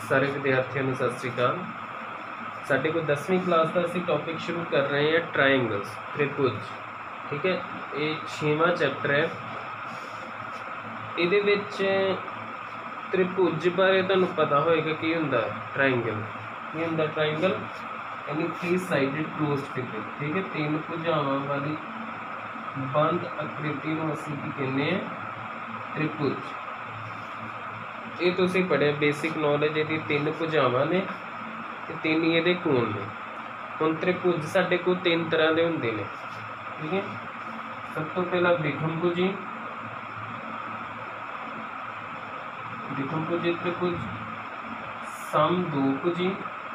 सारे विद्यार्थियों को सत श्री अकाल। साढ़े को 10वीं क्लास का असी टॉपिक शुरू कर रहे हैं ट्रायंगल्स, त्रिभुज। ठीक है, ये 6वां चैप्टर है। ये त्रिभुज बारे तुहानू पता होएगा की हुंदा ट्रायंगल। की हुंदा ट्रायंगल यानी 3 साइडेड क्लोज्ड फिगर। ठीक है, 3 भुजावां वाली बंद आकृति नूं असीं की कहने त्रिभुज। ये तुसीं पढ़िया बेसिक नॉलेज। ये 3 भुजावां ने ते 3 ये कोण ने। हुण त्रिभुज साडे कोल 3 तरह के हुंदे ने। ठीक है, सब तो पहला विषमभुजी, विषमभुजी त्रिभुज, समदोभुजी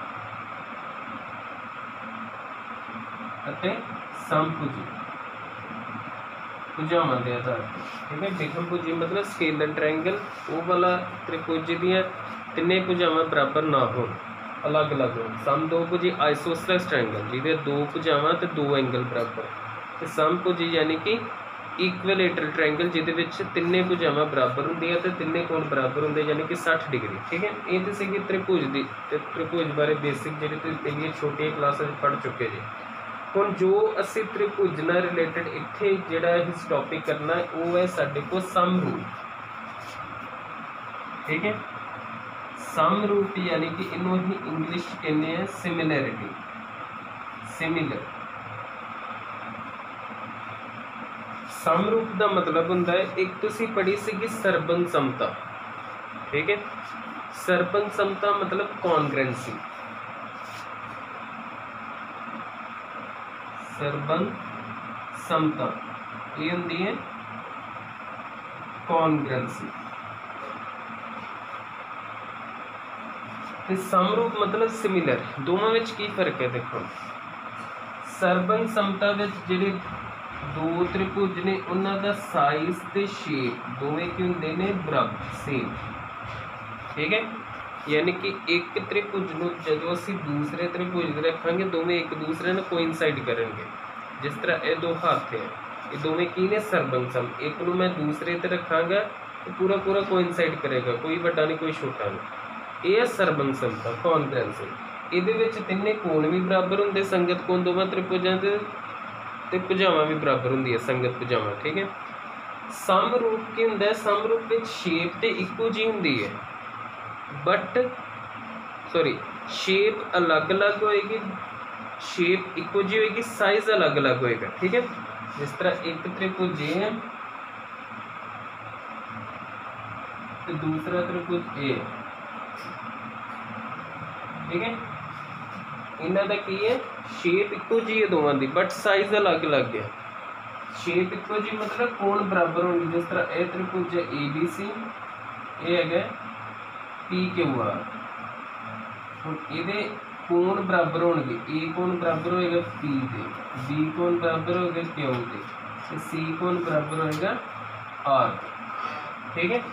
अते समभुजी भुजावां दे आधार पर। ठीक है, विषमभुजी मतलब स्केलर ट्रायंगल, वो वाला त्रिभुज जिहदियां तिन्ने भुजावां बराबर ना हो, अलग अलग हो। समदोभुजी आइसोसेलेस ट्रायंगल जिहदे 2 भुजावां ते 2 एंगल बराबर। ते समभुजी यानी कि इक्विलेटरल ट्रायंगल जिहदे विच तिन्ने भुजावां बराबर हुंदियां ते तिन्ने कोण बराबर हुंदे यानी कि 60 डिग्री। ठीक है, ये तो सीगी त्रिभुज दी। त्रिभुज बारे बेसिक जिहड़े तुसीं पहली छोटी क्लासां विच पढ़ चुके जी। हुण जो असी त्रिभुज नाल रिलेटेड इत्थे जिहड़ा इस टॉपिक करना वो है साडे को समरूप। ठीक है, समरूप यानी कि इनू ही इंग्लिश कहने हैं सिमिलैरिटी, सिमिलर। समरूप का मतलब हुंदा है, एक तुसीं पढ़ी सीगी सरबन समता। ठीक है, सरबन समता मतलब कॉन्ग्रेंसी। सरबन समता ये होंदी है कॉन्ग्रेंसी। ते समरूप मतलब सिमिलर। दोनों में की फर्क है देखो। सरबन समता विच जिहड़े 2 त्रिभुज ने उन्हां दा साइज ते शेप दोवें की हुंदे ने बराबर, सेम। ठीक है, यानी कि एक त्रिभुज नूं जदों असीं दूसरे त्रिभुज रखांगे दोवें एक दूसरे नाल कोइनसाइड करनगे। जिस तरह ये 2 हाथ है, ये दोवें की ने सरबन सम। एक नूं मैं दूसरे ते रखांगा तो पूरा पूरा कोइनसाइड करेगा, कोई वड्डा नहीं कोई छोटा नहीं। ये सरबन समता कॉन्ग्रेंसी। इहदे विच तिन्ने कोण भी बराबर हुंदे, संगत कोण दोवां त्रिभुजां दे ते भुजावां भी बराबर हुंदियां, संगत भुजावां। ठीक है, समरूप की हुंदा है, समरूप विच शेप ते इक्को जी हुंदी है बट शेप अलग अलग होएगी, शेप इक्को जी होएगी, साइज अलग अलग होएगा। ठीक है, जिस तरह एक त्रिभुज ए है तो दूसरा त्रिभुज ए। ठीक है, इन्हां दा की है, शेप इक्को जी है दोवां दी बट साइज अलग अलग है। शेप इक्को जी मतलब कोण बराबर होंगे। जिस तरह ए त्रिभुज है ABC, ये है PQR। हुण इहदे कोण बराबर होणगे, ए कोण बराबर होएगा P दे, B कोण बराबर होएगा Q दे ते C कोण बराबर होएगा R। ठीक है,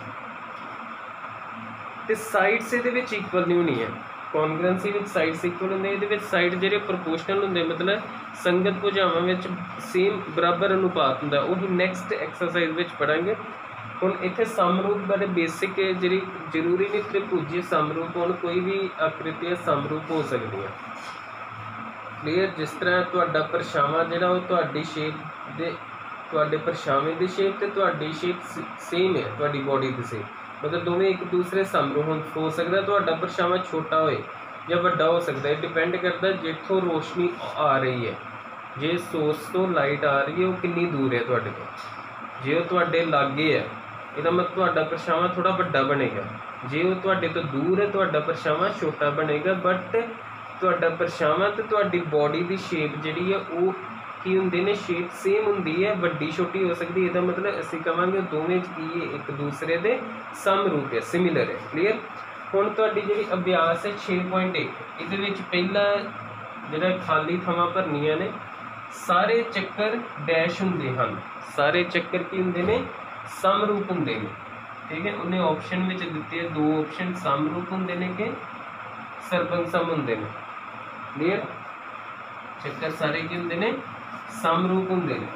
ते साइड्स इहदे विच इक्वल नहीं होनी है। कॉन्ग्रेंसी विच साइड्स इक्वल होंदे, इहदे विच साइड जिहड़े प्रोपोर्शनल होंदे, मतलब संगत भुजावां विच सेम बराबर अनुपात हुंदा। ओही नैक्सट एक्सरसाइज विच पढ़ांगे। हुण इत्थे समरूप बारे बेसिक जिहड़ी जरूरी नहीं त्रिभुज समरूप होण, कोई भी आकृतियां समरूप हो सकदियां। क्लीयर, जिस तरह तुहाडा परछावां जिहड़ा वो तुहाडी शेप दे, तुहाडे परछावें दी शेप ते तुहाडी शेप सेम है, तुहाडी बॉडी दी सेम, मतलब दोवें एक दूसरे समरूप हो सकदा। तुहाडा परछावां छोटा होए या वड्डा हो सकदा है, डिपेंड करदा जिੱਥੋਂ रोशनी आ रही है। जे सोर्स तो लाइट आ रही है वो कितनी दूर है तुहाडे तो। जे वो तुहाडे लागे है ਇਹਦਾ मतलब ਤੁਹਾਡਾ परछावां थोड़ा ਵੱਡਾ ਬਣੇਗਾ। ਜੇ ਉਹ ਤੁਹਾਡੇ ਤੋਂ दूर है ਤੁਹਾਡਾ परछावां छोटा ਬਣੇਗਾ। बट ਤੁਹਾਡਾ परछावां ਤੇ ਤੁਹਾਡੀ बॉडी ਦੀ शेप ਜਿਹੜੀ ਹੈ ਉਹ ਕੀ ਹੁੰਦੇ ਨੇ, शेप सेम ਹੁੰਦੀ ਹੈ, ਵੱਡੀ ਛੋਟੀ ਹੋ ਸਕਦੀ ਹੈ। ਇਹਦਾ मतलब ਅਸੀਂ ਕਹਾਂਗੇ ਦੋਵੇਂ ਕੀ ਹੈ, ਇੱਕ ਦੂਸਰੇ ਦੇ ਸਮਰੂਪ ਹੈ, ਸਿਮਿਲਰ ਹੈ। ਕਲੀਅਰ। ਹੁਣ ਤੁਹਾਡੀ ਜਿਹੜੀ ਅਭਿਆਸ ਹੈ 6.1, ਇਹਦੇ ਵਿੱਚ ਪਹਿਲਾ ਜਿਹੜਾ ਖਾਲੀ ਥਾਵਾਂ ਭਰਨੀਆਂ ਨੇ, ਸਾਰੇ ਚੱਕਰ ਡੈਸ਼ ਹੁੰਦੇ ਹਨ। ਸਾਰੇ ਚੱਕਰ ਕੀ ਹੁੰਦੇ ਨੇ, समरूप होंगे ने। ठीक है, उन्हें ऑप्शन में दिते 2 ऑप्शन समरूप होंगे ने कि सरबन सम होंगे ने। क्लीयर, चक्कर सारे की होंगे ने समरूप होंगे ने।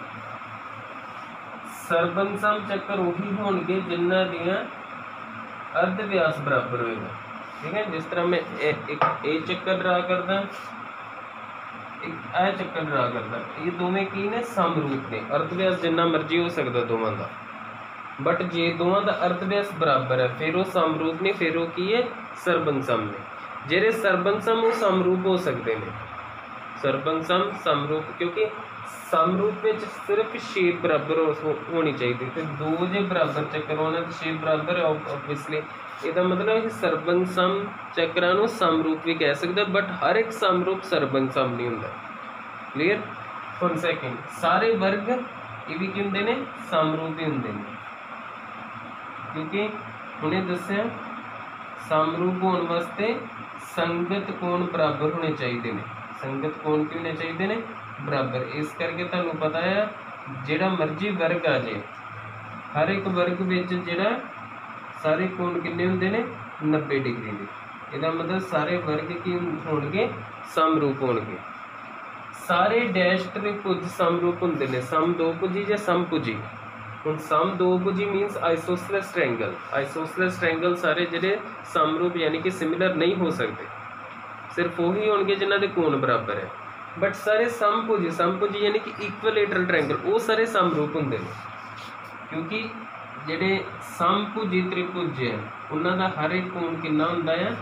सरबन सम चक्कर उही होंगे जिन्हां दियां अर्ध व्यास बराबर होएगा। ठीक है। जिस तरह मैं एक ए चक्कर ड्रा करदा, एक ए चक्कर ड्रा करदा, ये दोवें की ने समरूप ने, अर्थ व्यास जिन्ना मर्जी हो सकता दोवां दा, बट जे दोवां दा अर्थ व्यास बराबर है फिर वो समरूप ने, फिर वो की है सरबंग सम ने। ਜਿਹੜੇ ਸਰਬੰਗ ਸਮ ਉਹ ਸਮਰੂਪ ਹੋ ਸਕਦੇ ਨੇ, ਸਰਬੰਗ ਸਮ ਸਮਰੂਪ, ਕਿਉਂਕਿ ਸਮਰੂਪ ਵਿੱਚ ਸਿਰਫ ਸ਼ੇਪ ਬਰਾਬਰ ਹੋਣੀ ਚਾਹੀਦੀ, ਤੇ ਦੋ ਜੇ ਬਰਾਬਰ ਚੱਕਰ ਹੋਣਾ ਤੇ ਸ਼ੇਪ ਬਰਾਬਰ ਆਬਵੀਅਸਲੀ, ਇਹਦਾ ਮਤਲਬ ਇਹ ਸਰਬੰਗ ਸਮ ਚੱਕਰਾਂ ਨੂੰ ਸਮਰੂਪ ਵੀ ਕਹਿ ਸਕਦੇ, ਬਟ ਹਰ ਇੱਕ ਸਮਰੂਪ ਸਰਬੰਗ ਸਮ ਨਹੀਂ ਹੁੰਦਾ। ਕਲੀਅਰ। ਹੁਣ ਸੈਕਿੰਡ, ਸਾਰੇ ਵਰਗ ਇਹ ਵੀ ਕੀ ਹੁੰਦੇ ਨੇ, ਸਮਰੂਪ ਹੀ ਹੁੰਦੇ ਨੇ, ਕਿਉਂਕਿ ਹੁਣੇ ਦੱਸਿਆ ਸਮਰੂਪ ਹੋਣ ਵਾਸਤੇ संगत कोण बराबर होने चाहिए ने, संगत कोण की होने चाहिए ने बराबर। इस करके तुहानू पता है जिहड़ा मर्जी वर्ग आ जाए, हर एक वर्ग विच जिहड़ा सारे कोण किन्ने हुंदे ने 90 डिग्री दे, इहदा मतलब सारे वर्ग की होणगे समरूप होणगे। सारे डैश त्रिभुज समरूप हुंदे ने, सम दो भुजी या समभुजी। हुण सम दो भुजी means isosceles triangle, isosceles triangle सारे जिहड़े समरूप यानी कि सिमिलर नहीं हो सकते, सिर्फ वही होंगे जिन्हां दे कोण बराबर है। बट सारे समभुजी, समभुजी यानी कि इक्वलेटरल ट्रायंगल वो सारे समरूप होंगे ने, क्योंकि जिहड़े समभुजी त्रिभुज है उन्हां दा हर एक कोण कितना हुंदा है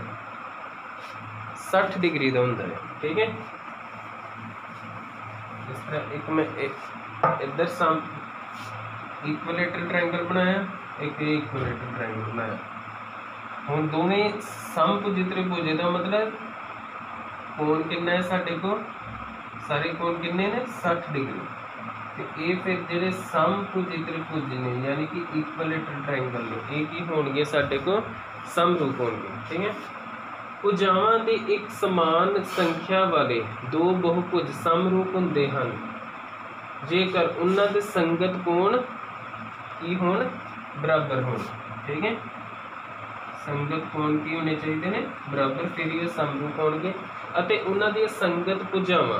60 डिग्री का हुंदा है। ठीक है। जिस तरह एक मैं इधर सम इक्वलेटरल ट्रायंगल बनाया, एक इक्वलेटरल ट्रायंगल बनाया, हुण दोवें समभुजी त्रिभुज दा मतलब कोण कितना है साडे को, सारे कोण कितने ने 60 डिग्री, तो ये फिर जिहड़े समभुजी त्रिभुज ने यानी कि इक्वलेटरल ट्रायंगल ने ये की होणगे साडे को समरूप होणगे। ठीक है। भुजावां दे एक समान संख्या वाले दो बहुभुज समरूप हुंदे हन जेकर उन्हां दे संगत कोण की होण बराबर होण। ठीक है। संगत कोण की होने चाहिए ने बराबर, फिर ये समरूप होणगे। ਅਤੇ ਉਹਨਾਂ ਦੀਆਂ ਸੰਗਤ ਭੁਜਾਵਾਂ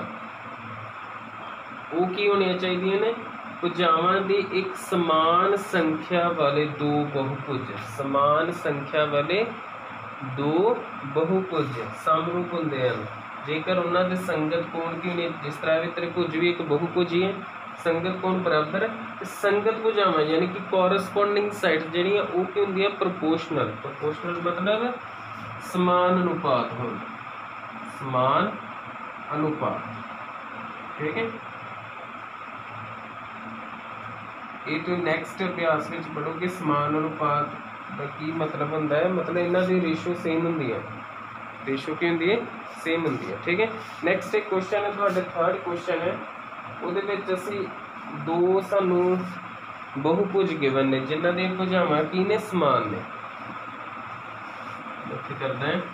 ਉਹ ਕੀ ਹੋਣੀਆਂ ਚਾਹੀਦੀਆਂ ਨੇ, ਭੁਜਾਵਾਂ ਦੀ ਇੱਕ ਸਮਾਨ ਸੰਖਿਆ ਵਾਲੇ ਦੋ ਬਹੁਭੁਜ, ਸਮਾਨ ਸੰਖਿਆ ਵਾਲੇ ਦੋ ਬਹੁਭੁਜ ਸਮਰੂਪ ਹੁੰਦੇ ਹਨ ਜੇਕਰ ਉਹਨਾਂ ਦੇ ਸੰਗਤ ਕੋਣ ਕੀ ਹੋਣੀ, ਜਿਸ ਤਰ੍ਹਾਂ ਵੀ ਤ੍ਰਿਭੁਜ ਵੀ ਇੱਕ ਬਹੁਭੁਜ ਹੀ ਹੈ, ਸੰਗਤ ਕੋਣ ਬਰਾਬਰ, ਤੇ ਸੰਗਤ ਭੁਜਾਵਾਂ ਯਾਨੀ ਕਿ ਕੋਰਸਪੋਂਡਿੰਗ ਸਾਈਡ ਜਿਹੜੀਆਂ ਉਹ ਕੀ ਹੁੰਦੀਆਂ ਪ੍ਰੋਪੋਰਸ਼ਨਲ, ਪ੍ਰੋਪੋਰਸ਼ਨਲ ਮਤਲਬ ਸਮਾਨ ਅਨੁਪਾਤ ਹੋਣ, समान अनुपात। ठीक है। ये तो नेक्स्ट अभ्यास में पढ़ोगे समान अनुपात का की मतलब होंदा है, मतलब इन्हां दी रेशो सेम हुंदी है, रेशो की हुंदी है सेम हुंदी है। ठीक है। नेक्स्ट एक क्वेश्चन है तुहाडे थर्ड क्वेश्चन है, उहदे विच असीं दो सानू बहुभुज गिवन ने जिन्हां दी भुजावां की ने समान ने, इत्थे करदा है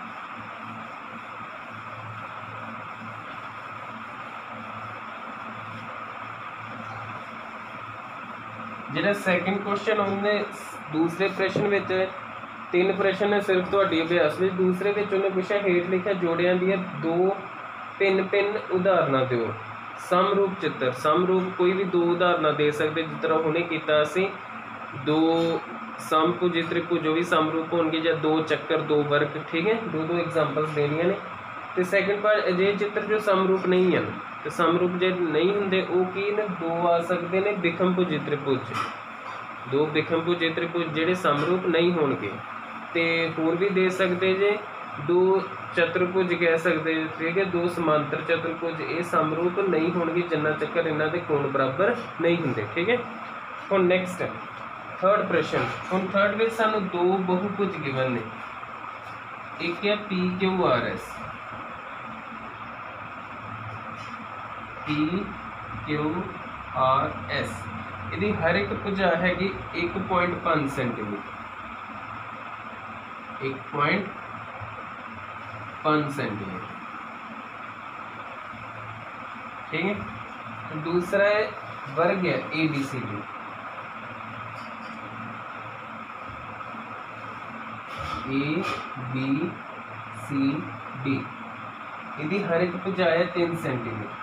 ਜਿਹੜਾ ਸੈਕਿੰਡ ਕੁਐਸਚਨ ਉਹਨੇ ਦੂਸਰੇ ਪ੍ਰਸ਼ਨ ਵਿੱਚ ਤਿੰਨ ਪ੍ਰਸ਼ਨ ਨੇ ਸਿਰਫ ਤੁਹਾਡੀ ਅਭਿਆਸ ਵਿੱਚ, ਦੂਸਰੇ ਵਿੱਚ ਉਹਨੇ ਪੁੱਛਿਆ ਹੇਠ ਲਿਖਿਆ ਜੋੜਿਆਂ ਦੀਆਂ ਦੋ ਭਿੰਨ ਉਦਾਹਰਨਾਂ ਦਿਓ। ਸਮਰੂਪ ਚਿੱਤਰ, ਸਮਰੂਪ ਕੋਈ ਵੀ ਦੋ ਉਦਾਹਰਨਾਂ ਦੇ ਸਕਦੇ, ਜਿਸ ਤਰ੍ਹਾਂ ਹੁਣੇ ਕੀਤਾ ਅਸੀਂ ਦੋ ਸਮਭੁਜੀ ਤ੍ਰਿਭੁਜ ਜੋ ਵੀ ਸਮਰੂਪ ਹੋਣਗੇ ਜਾਂ ਦੋ ਚੱਕਰ ਦੋ ਵਰਗ। ਠੀਕ ਹੈ। ਦੋ ਐਗਜ਼ਾਮਪਲਸ ਦੇਣੀਆਂ ਨੇ। ਤੇ ਸੈਕਿੰਡ ਪਾਰਟ ਅਜਿਹੇ ਚਿੱਤਰ ਜੋ ਸਮਰੂਪ ਨਹੀਂ ਹਨ, ਤੇ ਸਮਰੂਪ ਜੇ ਨਹੀਂ ਹੁੰਦੇ ਉਹ ਕੀ ਨੇ, ਦੋ ਆ ਸਕਦੇ ਨੇ ਬਿਖਮਭੁਜੀ ਤ੍ਰਿਭੁਜ, ਦੋ ਬਿਖਮਭੁਜੀ ਤ੍ਰਿਭੁਜ ਜਿਹੜੇ ਸਮਰੂਪ ਨਹੀਂ ਹੋਣਗੇ। ਤੇ ਹੋਰ ਵੀ ਦੇ ਸਕਦੇ ਜੇ ਦੋ ਚਤੁਰਭੁਜ ਕਹਿ ਸਕਦੇ। ਠੀਕ ਹੈ। ਦੋ ਸਮਾਂਤਰ ਚਤੁਰਭੁਜ ਇਹ ਸਮਰੂਪ ਨਹੀਂ ਹੋਣਗੇ ਜਿੰਨਾ ਚੱਕਰ ਇਹਨਾਂ ਦੇ ਕੋਣ ਬਰਾਬਰ ਨਹੀਂ ਹੁੰਦੇ। ਠੀਕ ਹੈ। ਹੁਣ ਨੈਕਸਟ थर्ड प्रश्न, हम थर्ड में सानू दो बहुभुज गिवन ने, एक है P Q R S, P Q R S, यदि हर एक भुजा हैगी 1.5 सेंटीमीटर, 1.5 सेंटीमीटर। ठीक है। दूसरा है वर्ग है A B C D, A B C D, यदि हर एक भुजा है 3 सेंटीमीटर,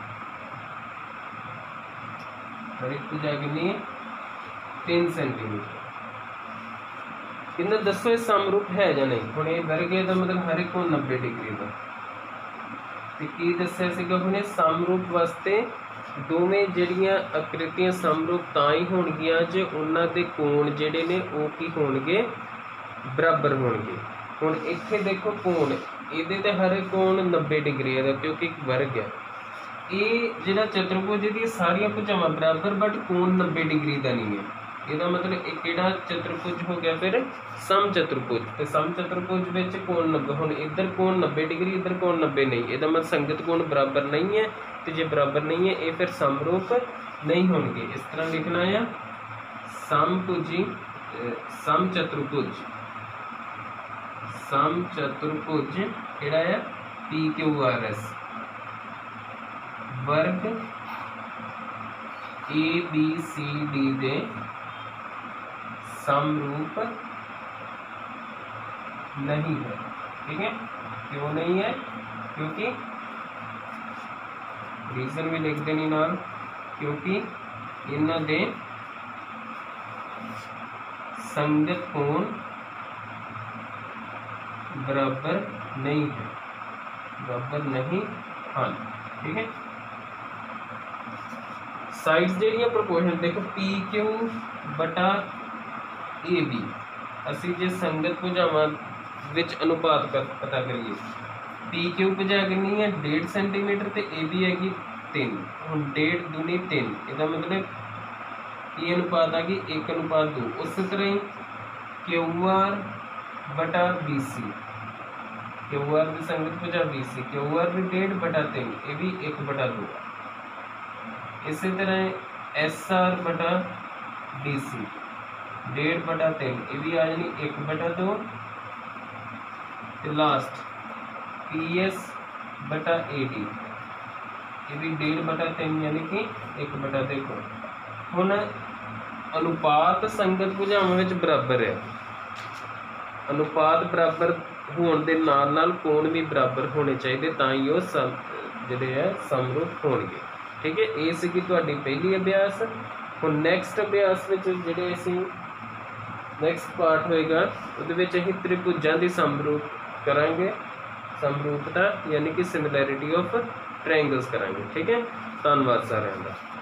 हर एक भुजा कितनी है 3 सेंटीमीटर। कहते दसो ये समरूप है या नहीं। हुण ये वर्ग है मतलब हर एक कोण 90 डिग्री का। तो की दस्सिया सीगा हुणे समरूप वास्ते दोवें ਜਿਹੜੀਆਂ आकृतियां समरूप ਤਾਂ ਹੀ ਹੋਣਗੀਆਂ ਜੇ ਉਹਨਾਂ ਦੇ ਕੋਣ ਜਿਹੜੇ ਨੇ ਉਹ ਕੀ ਹੋਣਗੇ बराबर होणगे। हुण इत्थे देखो कोण ਇਹਦੇ ਤੇ हर एक कोण 90 डिग्री है क्योंकि एक वर्ग है। ये जिहड़ा चतुर्भुज दी सारियां भुजावां बराबर बट कोण 90 डिग्री का नहीं है। ਇਹਦਾ मतलब एक ਕਿਹੜਾ चतुर्भुज हो गया फिर सम चतुर्भुज। तो सम चतुर्भुज विच कोण 90 हुण इधर कोण 90 डिग्री इधर कोण 90 नहीं। ਇਹਦਾ मतलब संगत कोण बराबर नहीं है। तो जे बराबर नहीं है ये फिर समरूप नहीं होंगे। इस तरह लिखना है समभुजी सम चतुर्भुज केड़ा है PQRS वर्ग ABCD दे समरूप नहीं है। ठीक है, क्यों नहीं है? क्योंकि रीजन भी लिख देनी नाल, क्योंकि इन्हां दे संगत कोण बराबर नहीं है, बराबर नहीं हाँ। ठीक है, साइड्स ਜਿਹੜੀਆਂ प्रोपोर्शन देखो PQ बटा AB ਅਸੀਂ ਜੇ संगत ਭੁਜਾਵਾਂ ਵਿੱਚ अनुपात पता करिए PQ भुजा कितनी है 1.5 सेंटीमीटर ਤੇ AB हैगी 3। ਹੁਣ 1.5 दूनी 3 ਇਹਦਾ मतलब ये अनुपात आ गई 1:2। उस तरह ही QR बटा BC QR की संगत भुजा BC QR भी 1.5 बटा 3 ये भी 1/2। इसी तरह SR बटा DC 1.5 बटा 3 ये भी आ जानी 1/2। लास्ट PS बटा AD ये भी 1.5 बटा 3 यानी कि 1/2। देखो हुण अनुपात संगत भुजावां विच बराबर है। अनुपात बराबर होने के नाल नाल कोण भी बराबर होने चाहिए तां ही वो जिहड़े है समरूप होणगे। ठीक है, ये सीगी तुहाडी पहली अभ्यास। हुण नैक्सट अभ्यास विच जिहड़े असीं नैक्सट पार्ट होएगा उहदे विच असीं त्रिभुजां दी समरूप करांगे, समरूपता यानी कि सिमिलैरिटी ऑफ ट्रायंगल्स करांगे। ठीक है, धन्नवाद सारिआं दा।